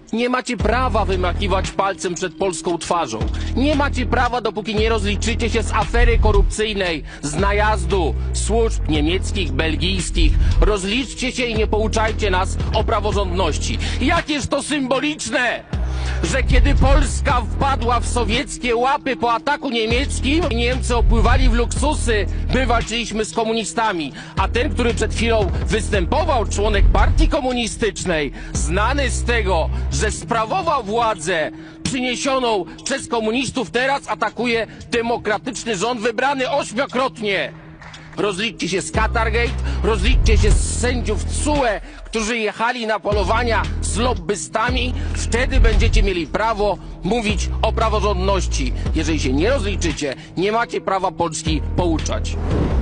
Nie macie prawa wymakiwać palcem przed polską twarzą. Nie macie prawa, dopóki nie rozliczycie się z afery korupcyjnej, z najazdu służb niemieckich, belgijskich. Rozliczcie się i nie pouczajcie nas o praworządności. Jakież to symboliczne, że kiedy Polska wpadła w sowieckie łapy po ataku niemieckim, Niemcy opływali w luksusy, my walczyliśmy z komunistami. A ten, który przed chwilą występował, członek partii komunistycznej, znany z tego, że sprawował władzę przyniesioną przez komunistów, teraz atakuje demokratyczny rząd wybrany 8-krotnie. Rozliczcie się z Qatargate, rozliczcie się z sędziów TSUE, którzy jechali na polowania z lobbystami. Wtedy będziecie mieli prawo mówić o praworządności. Jeżeli się nie rozliczycie, nie macie prawa Polski pouczać.